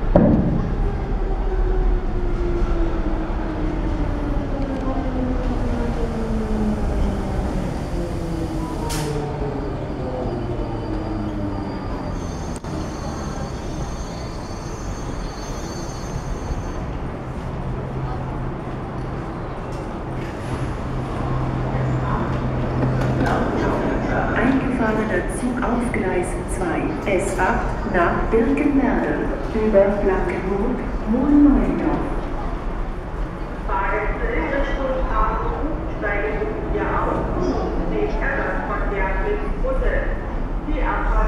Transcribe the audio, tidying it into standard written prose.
Eingefahrener Zug auf Gleis 2, S8 nach Birkenwerder, über Blankenburg, Hohenneudorf. Fahrgäste in Richtung Hafen steigen hier aus, den Ärger von der Busse. Die Abfahrt